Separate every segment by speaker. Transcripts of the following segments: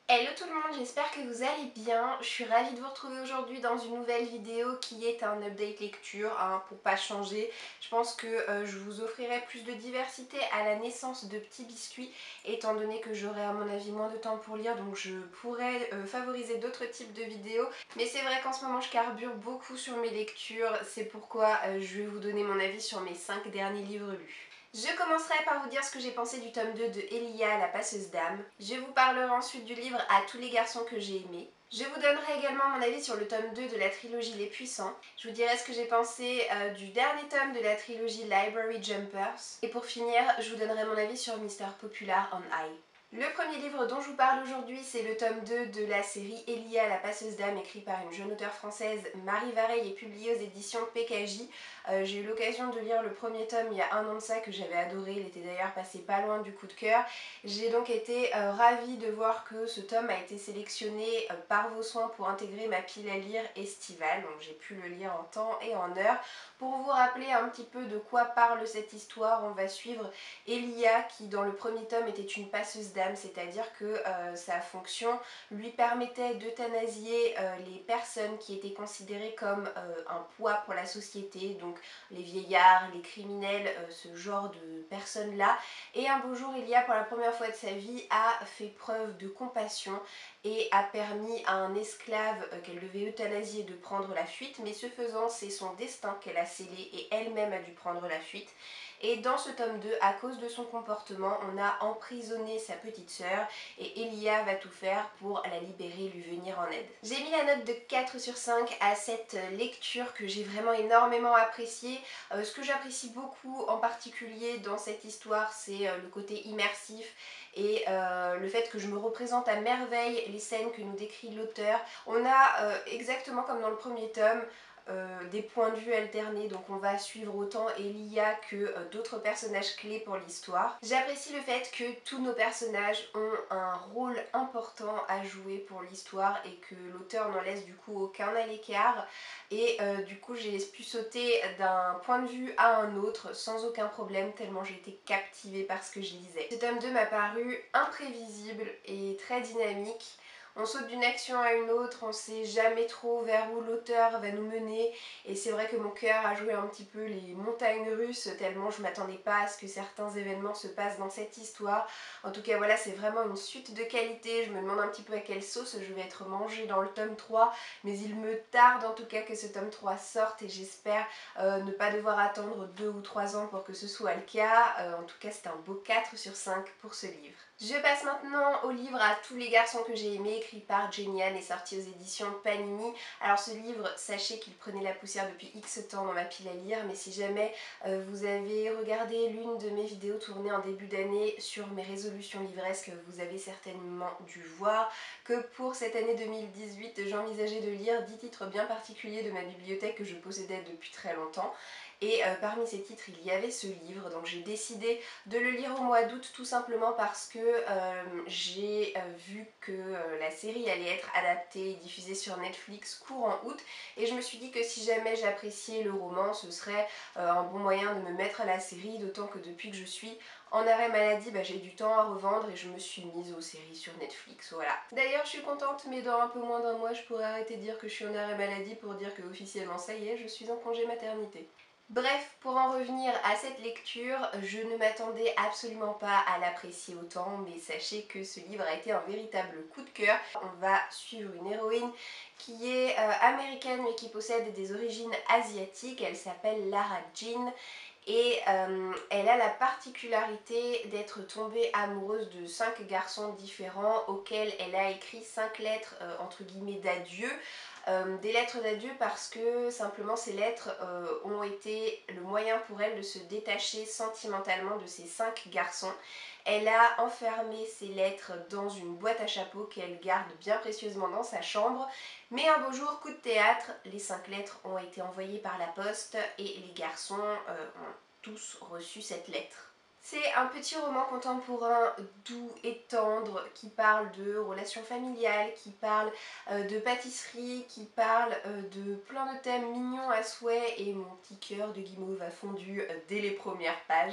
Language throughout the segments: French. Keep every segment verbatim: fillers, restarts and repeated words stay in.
Speaker 1: Hello tout le monde, j'espère que vous allez bien. Je suis ravie de vous retrouver aujourd'hui dans une nouvelle vidéo qui est un update lecture, hein, pour pas changer. Je pense que euh, je vous offrirai plus de diversité à la naissance de petits biscuits, étant donné que j'aurai à mon avis moins de temps pour lire, donc je pourrais euh, favoriser d'autres types de vidéos. Mais c'est vrai qu'en ce moment je carbure beaucoup sur mes lectures, c'est pourquoi euh, je vais vous donner mon avis sur mes cinq derniers livres lus. Je commencerai par vous dire ce que j'ai pensé du tome deux de Elia, la passeuse d'âme. Je vous parlerai ensuite du livre À tous les garçons que j'ai aimés. Je vous donnerai également mon avis sur le tome deux de la trilogie Les Puissants. Je vous dirai ce que j'ai pensé euh, du dernier tome de la trilogie Library Jumpers. Et pour finir, je vous donnerai mon avis sur Mister Popular on High. Le premier livre dont je vous parle aujourd'hui, c'est le tome deux de la série Elia, la passeuse d'âme, écrit par une jeune auteure française, Marie Vareille, et publié aux éditions P K J. Euh, j'ai eu l'occasion de lire le premier tome il y a un an de ça, que j'avais adoré, il était d'ailleurs passé pas loin du coup de cœur. J'ai donc été euh, ravie de voir que ce tome a été sélectionné euh, par vos soins pour intégrer ma pile à lire estivale, donc j'ai pu le lire en temps et en heure. Pour vous rappeler un petit peu de quoi parle cette histoire, on va suivre Elia qui dans le premier tome était une passeuse d'âme, c'est-à-dire que euh, sa fonction lui permettait d'euthanasier euh, les personnes qui étaient considérées comme euh, un poids pour la société, donc les vieillards, les criminels, euh, ce genre de personnes-là. Et un beau jour, Elia, pour la première fois de sa vie, a fait preuve de compassion et a permis à un esclave euh, qu'elle devait euthanasier de prendre la fuite, mais ce faisant, c'est son destin qu'elle a scellé et elle-même a dû prendre la fuite. Et dans ce tome deux, à cause de son comportement, on a emprisonné sa petite sœur et Elia va tout faire pour la libérer, lui venir en aide. J'ai mis la note de quatre sur cinq à cette lecture que j'ai vraiment énormément appréciée. Euh, ce que j'apprécie beaucoup en particulier dans cette histoire, c'est euh, le côté immersif et euh, le fait que je me représente à merveille les scènes que nous décrit l'auteur. On a euh, exactement comme dans le premier tome, Euh, des points de vue alternés, donc on va suivre autant Elia que euh, d'autres personnages clés pour l'histoire. J'apprécie le fait que tous nos personnages ont un rôle important à jouer pour l'histoire et que l'auteur n'en laisse du coup aucun à l'écart, et euh, du coup j'ai pu sauter d'un point de vue à un autre sans aucun problème tellement j'ai été captivée par ce que je lisais. Ce tome deux m'a paru imprévisible et très dynamique. On saute d'une action à une autre, on sait jamais trop vers où l'auteur va nous mener, et c'est vrai que mon cœur a joué un petit peu les montagnes russes tellement je m'attendais pas à ce que certains événements se passent dans cette histoire. En tout cas voilà, c'est vraiment une suite de qualité. Je me demande un petit peu à quelle sauce je vais être mangée dans le tome trois, mais il me tarde en tout cas que ce tome trois sorte et j'espère euh, ne pas devoir attendre deux ou trois ans pour que ce soit le cas. Euh, en tout cas c'est un beau quatre sur cinq pour ce livre. Je passe maintenant au livre À tous les garçons que j'ai aimés, écrit par Jenny Han et sorti aux éditions Panini. Alors ce livre, sachez qu'il prenait la poussière depuis X temps dans ma pile à lire, mais si jamais euh, vous avez regardé l'une de mes vidéos tournées en début d'année sur mes résolutions livresques, vous avez certainement dû voir que pour cette année deux mille dix-huit, j'envisageais de lire dix titres bien particuliers de ma bibliothèque que je possédais depuis très longtemps. Et euh, parmi ces titres, il y avait ce livre, donc j'ai décidé de le lire au mois d'août tout simplement parce que euh, j'ai euh, vu que euh, la série allait être adaptée et diffusée sur Netflix courant août, et je me suis dit que si jamais j'appréciais le roman, ce serait euh, un bon moyen de me mettre à la série, d'autant que depuis que je suis en arrêt maladie, bah, j'ai du temps à revendre et je me suis mise aux séries sur Netflix, voilà. D'ailleurs je suis contente, mais dans un peu moins d'un mois je pourrais arrêter de dire que je suis en arrêt maladie pour dire que officiellement ça y est, je suis en congé maternité. Bref, pour en revenir à cette lecture, je ne m'attendais absolument pas à l'apprécier autant, mais sachez que ce livre a été un véritable coup de cœur. On va suivre une héroïne qui est euh, américaine mais qui possède des origines asiatiques. Elle s'appelle Lara Jean et euh, elle a la particularité d'être tombée amoureuse de cinq garçons différents auxquels elle a écrit cinq lettres euh, entre guillemets d'adieu. Euh, des lettres d'adieu parce que simplement ces lettres euh, ont été le moyen pour elle de se détacher sentimentalement de ces cinq garçons. Elle a enfermé ces lettres dans une boîte à chapeau qu'elle garde bien précieusement dans sa chambre, mais un beau jour, coup de théâtre, les cinq lettres ont été envoyées par la poste et les garçons euh, ont tous reçu cette lettre. C'est un petit roman contemporain doux et tendre qui parle de relations familiales, qui parle euh, de pâtisserie, qui parle euh, de plein de thèmes mignons à souhait, et mon petit cœur de guimauve a fondu euh, dès les premières pages.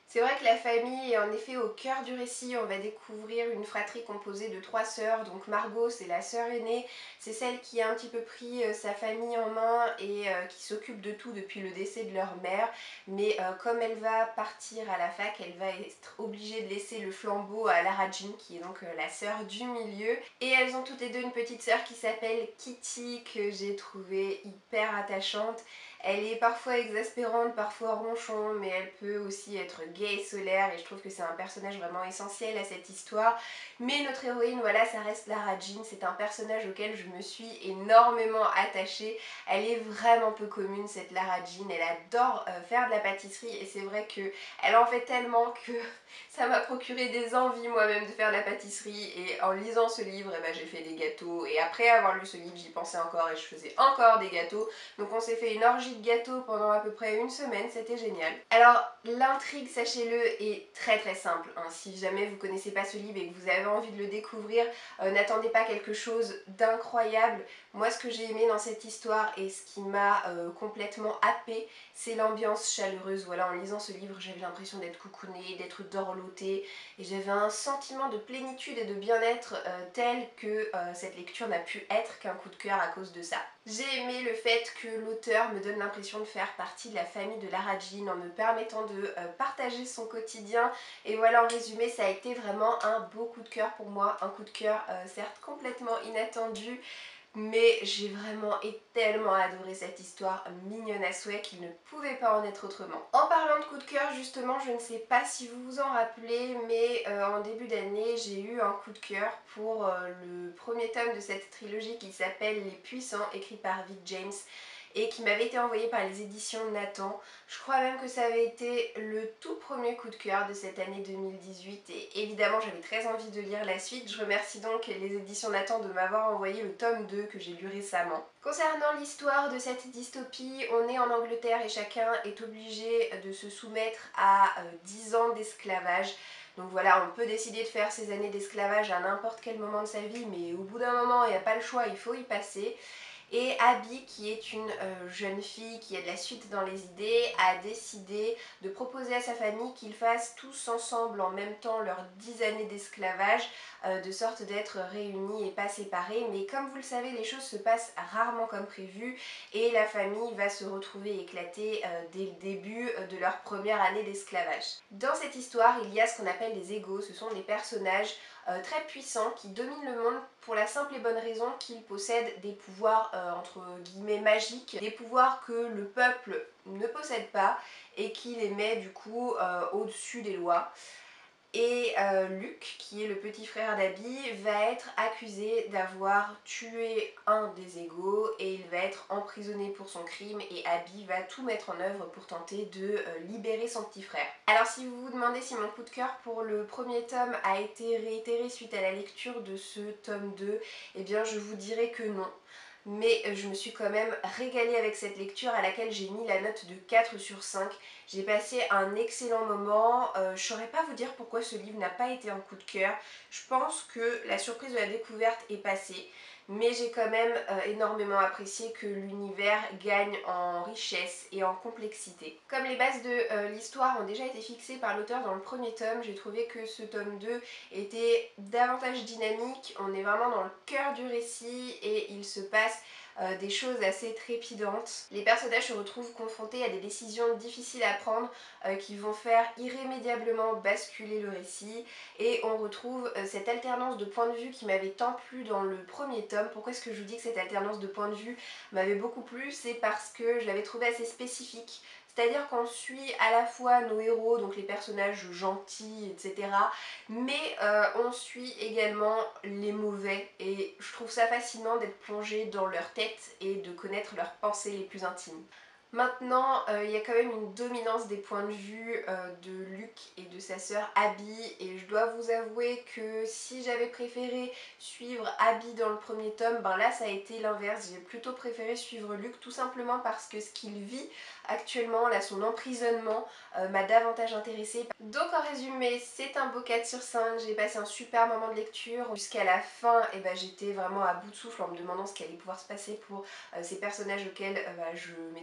Speaker 1: C'est vrai que la famille est en effet au cœur du récit. On va découvrir une fratrie composée de trois sœurs. Donc Margot, c'est la sœur aînée, c'est celle qui a un petit peu pris euh, sa famille en main et euh, qui s'occupe de tout depuis le décès de leur mère. Mais euh, comme elle va partir à la fac, elle va être obligée de laisser le flambeau à Lara Jean, qui est donc euh, la sœur du milieu. Et elles ont toutes les deux une petite sœur qui s'appelle Kitty, que j'ai trouvée hyper attachante. Elle est parfois exaspérante, parfois ronchon, mais elle peut aussi être gaie et solaire et je trouve que c'est un personnage vraiment essentiel à cette histoire. Mais notre héroïne, voilà, ça reste Lara Jean, c'est un personnage auquel je me suis énormément attachée. Elle est vraiment peu commune cette Lara Jean, elle adore euh, faire de la pâtisserie et c'est vrai qu'elle en fait tellement que ça m'a procuré des envies moi-même de faire de la pâtisserie et en lisant ce livre, eh ben, j'ai fait des gâteaux et après avoir lu ce livre, j'y pensais encore et je faisais encore des gâteaux. Donc on s'est fait une orgie de gâteaux pendant à peu près une semaine, c'était génial. Alors l'intrigue, sachez-le, est très très simple, hein. Si jamais vous connaissez pas ce livre et que vous avez envie de le découvrir, euh, n'attendez pas quelque chose d'incroyable. Moi ce que j'ai aimé dans cette histoire et ce qui m'a euh, complètement happée, c'est l'ambiance chaleureuse. Voilà, en lisant ce livre, j'avais l'impression d'être coucounée, d'être dorlotée et j'avais un sentiment de plénitude et de bien-être euh, tel que euh, cette lecture n'a pu être qu'un coup de cœur à cause de ça. J'ai aimé le fait que l'auteur me donne l'impression de faire partie de la famille de Lara Jean en me permettant de euh, partager son quotidien et voilà, en résumé, ça a été vraiment un beau coup de cœur pour moi, un coup de cœur euh, certes complètement inattendu, mais j'ai vraiment et tellement adoré cette histoire mignonne à souhait qu'il ne pouvait pas en être autrement. En parlant de coup de cœur, justement, je ne sais pas si vous vous en rappelez, mais euh, en début d'année, j'ai eu un coup de cœur pour euh, le premier tome de cette trilogie qui s'appelle Les Puissants, écrit par Vic James et qui m'avait été envoyé par les éditions Nathan. Je crois même que ça avait été le tout premier coup de cœur de cette année deux mille dix-huit et évidemment j'avais très envie de lire la suite. Je remercie donc les éditions Nathan de m'avoir envoyé le tome deux que j'ai lu récemment. Concernant l'histoire de cette dystopie, on est en Angleterre et chacun est obligé de se soumettre à euh, dix ans d'esclavage. Donc voilà, on peut décider de faire ses années d'esclavage à n'importe quel moment de sa vie, mais au bout d'un moment, il n'y a pas le choix, il faut y passer. Et Abby, qui est une euh, jeune fille qui a de la suite dans les idées, a décidé de proposer à sa famille qu'ils fassent tous ensemble en même temps leurs dix années d'esclavage, euh, de sorte d'être réunis et pas séparés. Mais comme vous le savez, les choses se passent rarement comme prévu et la famille va se retrouver éclatée euh, dès le début de leur première année d'esclavage. Dans cette histoire, il y a ce qu'on appelle les égaux, ce sont des personnages Euh, très puissants qui dominent le monde pour la simple et bonne raison qu'ils possèdent des pouvoirs euh, entre guillemets magiques, des pouvoirs que le peuple ne possède pas et qui les met du coup euh, au-dessus des lois. Et euh, Luke, qui est le petit frère d'Abby, va être accusé d'avoir tué un des égaux et il va être emprisonné pour son crime et Abby va tout mettre en œuvre pour tenter de euh, libérer son petit frère. Alors si vous vous demandez si mon coup de cœur pour le premier tome a été réitéré suite à la lecture de ce tome deux, eh bien je vous dirais que non. Mais je me suis quand même régalée avec cette lecture à laquelle j'ai mis la note de quatre sur cinq. J'ai passé un excellent moment, euh, je ne saurais pas vous dire pourquoi ce livre n'a pas été un coup de cœur. Je pense que la surprise de la découverte est passée, mais j'ai quand même euh, énormément apprécié que l'univers gagne en richesse et en complexité. Comme les bases de euh, l'histoire ont déjà été fixées par l'auteur dans le premier tome, j'ai trouvé que ce tome deux était davantage dynamique, on est vraiment dans le cœur du récit et il se passe Euh, des choses assez trépidantes. Les personnages se retrouvent confrontés à des décisions difficiles à prendre euh, qui vont faire irrémédiablement basculer le récit et on retrouve euh, cette alternance de points de vue qui m'avait tant plu dans le premier tome. Pourquoi est-ce que je vous dis que cette alternance de points de vue m'avait beaucoup plu? C'est parce que je l'avais trouvé assez spécifique. C'est-à-dire qu'on suit à la fois nos héros, donc les personnages gentils, et cetera, mais euh, on suit également les mauvais et je trouve ça fascinant d'être plongé dans leur tête et de connaître leurs pensées les plus intimes. Maintenant, euh, il y a quand même une dominance des points de vue euh, de Luke et de sa sœur Abby et je dois vous avouer que si j'avais préféré suivre Abby dans le premier tome, ben là ça a été l'inverse. J'ai plutôt préféré suivre Luke tout simplement parce que ce qu'il vit actuellement, là son emprisonnement, euh, m'a davantage intéressée. Donc en résumé, c'est un beau quatre sur cinq, j'ai passé un super moment de lecture. Jusqu'à la fin, et ben, j'étais vraiment à bout de souffle en me demandant ce qui allait pouvoir se passer pour euh, ces personnages auxquels euh, bah, je m'étais attachée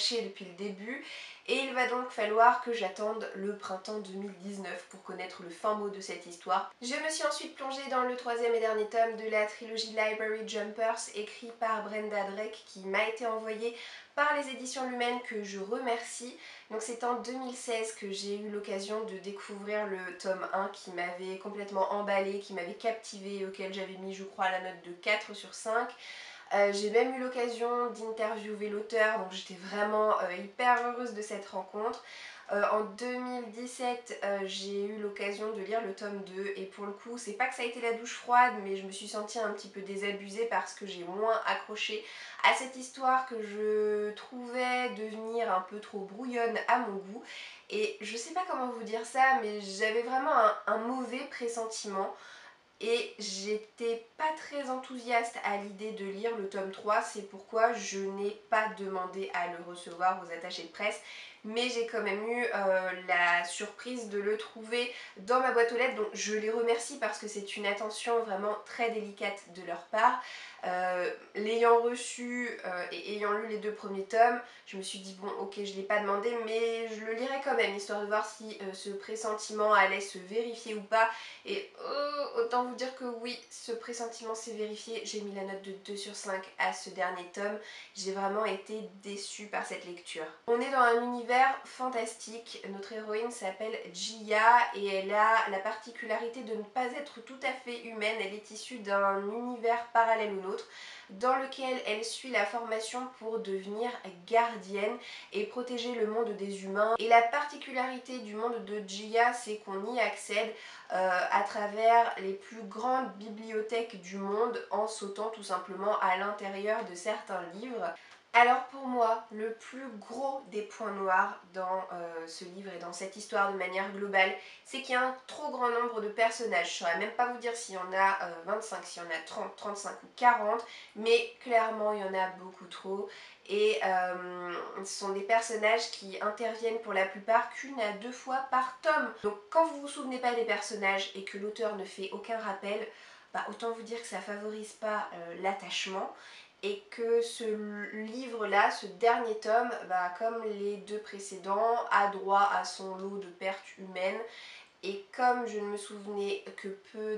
Speaker 1: caché depuis le début et il va donc falloir que j'attende le printemps deux mille dix-neuf pour connaître le fin mot de cette histoire. Je me suis ensuite plongée dans le troisième et dernier tome de la trilogie Library Jumpers écrit par Brenda Drake qui m'a été envoyé par les éditions Lumen, que je remercie. Donc c'est en deux mille seize que j'ai eu l'occasion de découvrir le tome un qui m'avait complètement emballée, qui m'avait captivée, auquel j'avais mis je crois la note de quatre sur cinq. Euh, j'ai même eu l'occasion d'interviewer l'auteur, donc j'étais vraiment euh, hyper heureuse de cette rencontre. Euh, en deux mille dix-sept, euh, j'ai eu l'occasion de lire le tome deux et pour le coup, c'est pas que ça a été la douche froide, mais je me suis sentie un petit peu désabusée parce que j'ai moins accroché à cette histoire que je trouvais devenir un peu trop brouillonne à mon goût. Et je sais pas comment vous dire ça, mais j'avais vraiment un, un mauvais pressentiment. Et j'étais pas très enthousiaste à l'idée de lire le tome trois, c'est pourquoi je n'ai pas demandé à le recevoir aux attachés de presse, mais j'ai quand même eu euh, la surprise de le trouver dans ma boîte aux lettres, donc je les remercie parce que c'est une attention vraiment très délicate de leur part. Euh, l'ayant reçu euh, et ayant lu les deux premiers tomes, je me suis dit bon ok, je ne l'ai pas demandé mais je le lirai quand même histoire de voir si euh, ce pressentiment allait se vérifier ou pas. Et oh, autant vous dire que oui, ce pressentiment s'est vérifié. J'ai mis la note de deux sur cinq à ce dernier tome. J'ai vraiment été déçue par cette lecture. On est dans un univers fantastique. Notre héroïne s'appelle Jia et elle a la particularité de ne pas être tout à fait humaine. Elle est issue d'un univers parallèle au nôtre dans lequel elle suit la formation pour devenir gardienne et protéger le monde des humains. Et la particularité du monde de Jia, c'est qu'on y accède euh, à travers les plus grandes bibliothèques du monde en sautant tout simplement à l'intérieur de certains livres. Alors pour moi, le plus gros des points noirs dans euh, ce livre et dans cette histoire de manière globale, c'est qu'il y a un trop grand nombre de personnages. Je ne saurais même pas vous dire s'il y en a euh, vingt-cinq, s'il y en a trente, trente-cinq ou quarante, mais clairement il y en a beaucoup trop. Et euh, ce sont des personnages qui interviennent pour la plupart qu'une à deux fois par tome. Donc quand vous vous souvenez pas des personnages et que l'auteur ne fait aucun rappel, bah, autant vous dire que ça favorise pas euh, l'attachement. Et que ce livre-là, ce dernier tome, bah, comme les deux précédents, a droit à son lot de pertes humaines. Et comme je ne me souvenais que peu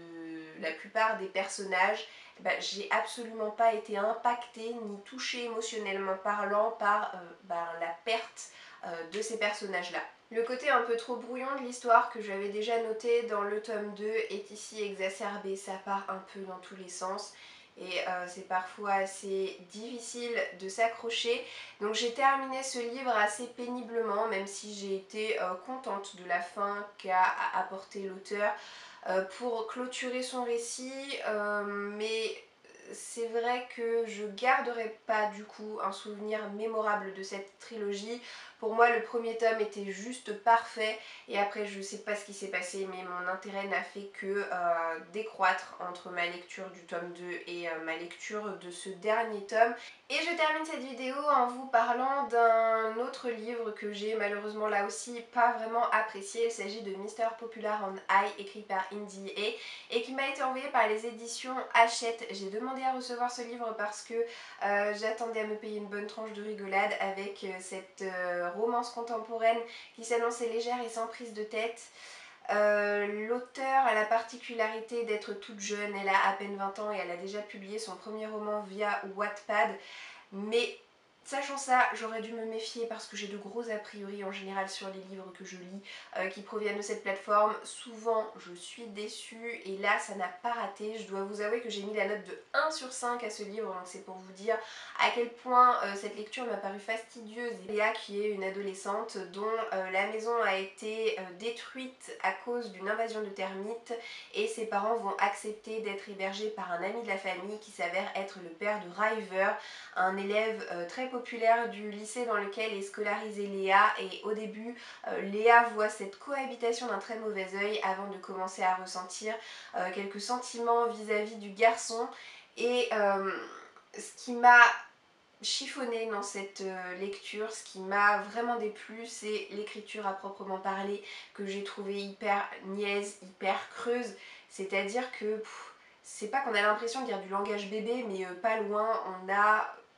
Speaker 1: de la plupart des personnages, bah, j'ai absolument pas été impactée ni touchée émotionnellement parlant par euh, bah, la perte euh, de ces personnages-là. Le côté un peu trop brouillon de l'histoire que j'avais déjà noté dans le tome deux est ici exacerbé, ça part un peu dans tous les sens. Et euh, c'est parfois assez difficile de s'accrocher. Donc j'ai terminé ce livre assez péniblement, même si j'ai été euh, contente de la fin qu'a apporté l'auteur euh, pour clôturer son récit. Euh, mais c'est vrai que je garderai pas du coup un souvenir mémorable de cette trilogie. Pour moi le premier tome était juste parfait et après je sais pas ce qui s'est passé mais mon intérêt n'a fait que euh, décroître entre ma lecture du tome deux et euh, ma lecture de ce dernier tome. Et je termine cette vidéo en vous parlant d'un autre livre que j'ai malheureusement là aussi pas vraiment apprécié. Il s'agit de Mister Popular on High écrit par Indie A et qui m'a été envoyé par les éditions Hachette. J'ai demandé à recevoir ce livre parce que euh, j'attendais à me payer une bonne tranche de rigolade avec euh, cette euh, romance contemporaine qui s'annonçait légère et sans prise de tête. Euh, L'auteur a la particularité d'être toute jeune, elle a à peine vingt ans et elle a déjà publié son premier roman via Wattpad, mais sachant ça, j'aurais dû me méfier parce que j'ai de gros a priori en général sur les livres que je lis euh, qui proviennent de cette plateforme. Souvent je suis déçue et là ça n'a pas raté. Je dois vous avouer que j'ai mis la note de un sur cinq à ce livre, donc c'est pour vous dire à quel point euh, cette lecture m'a paru fastidieuse. Léa qui est une adolescente dont euh, la maison a été euh, détruite à cause d'une invasion de termites et ses parents vont accepter d'être hébergés par un ami de la famille qui s'avère être le père de River, un élève euh, très populaire du lycée dans lequel est scolarisée Léa. Et au début euh, Léa voit cette cohabitation d'un très mauvais œil avant de commencer à ressentir euh, quelques sentiments vis-à-vis du garçon. Et euh, ce qui m'a chiffonné dans cette euh, lecture, ce qui m'a vraiment déplu, c'est l'écriture à proprement parler que j'ai trouvé hyper niaise, hyper creuse. C'est à dire que c'est pas qu'on a l'impression de lire du langage bébé mais euh, pas loin. On a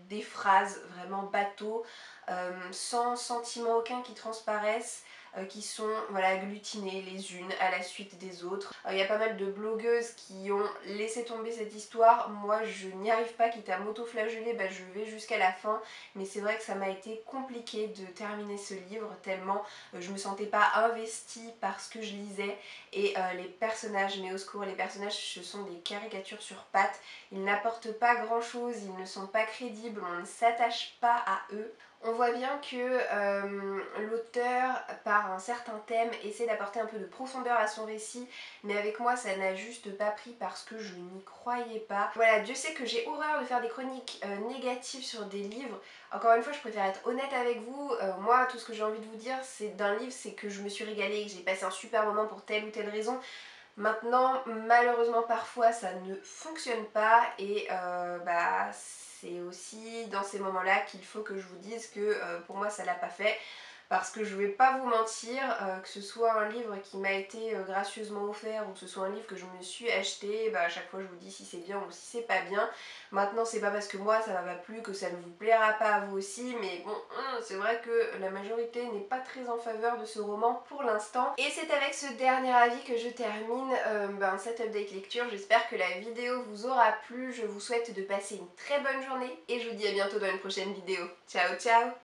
Speaker 1: des phrases vraiment bateau, euh, sans sentiment aucun qui transparaissent, euh, qui sont voilà, agglutinées les unes à la suite des autres. Il euh, y a pas mal de blogueuses qui ont laissé tomber cette histoire. Moi je n'y arrive pas, quitte à m'auto-flageller, bah, je vais jusqu'à la fin. Mais c'est vrai que ça m'a été compliqué de terminer ce livre tellement euh, je me sentais pas investie par ce que je lisais. Et euh, les personnages, mais au secours, les personnages ce sont des caricatures sur pattes. Ils n'apportent pas grand chose, ils ne sont pas crédibles, on ne s'attache pas à eux. On voit bien que euh, l'auteur, par un certain thème, essaie d'apporter un peu de profondeur à son récit, mais avec moi ça n'a juste pas pris parce que je n'y croyais pas. Voilà, Dieu sait que j'ai horreur de faire des chroniques euh, négatives sur des livres. Encore une fois, je préfère être honnête avec vous. Euh, moi, tout ce que j'ai envie de vous dire c'est d'un livre, c'est que je me suis régalée, que j'ai passé un super moment pour telle ou telle raison. Maintenant, malheureusement, parfois ça ne fonctionne pas et euh, bah c'est aussi dans ces moments-là qu'il faut que je vous dise que euh, pour moi ça l'a pas fait. Parce que je vais pas vous mentir, euh, que ce soit un livre qui m'a été euh, gracieusement offert ou que ce soit un livre que je me suis acheté, bah, à chaque fois je vous dis si c'est bien ou si c'est pas bien. Maintenant c'est pas parce que moi ça m'a pas plu que ça ne vous plaira pas à vous aussi, mais bon, c'est vrai que la majorité n'est pas très en faveur de ce roman pour l'instant. Et c'est avec ce dernier avis que je termine euh, ben, cette update lecture. J'espère que la vidéo vous aura plu, je vous souhaite de passer une très bonne journée et je vous dis à bientôt dans une prochaine vidéo. Ciao ciao!